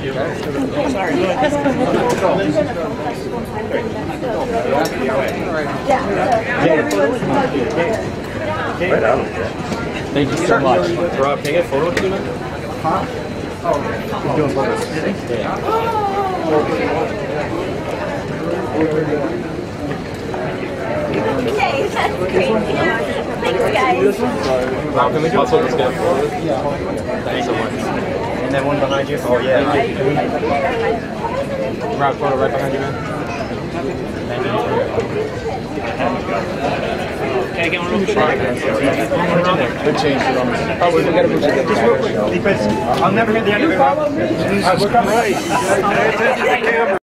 Thank you so much. Rob, can I get a photo with you? Huh? Oh, you're doing photos. Okay, that's great. Thanks, guys. Rob, can we do also this guy? Thanks so much. And that one behind you? Oh, yeah. Rob, photo right behind you, man. Thank you. Okay, get one real quick. Good change. Oh, we gotta move just real quick because I'll never hear the end of it. We're coming.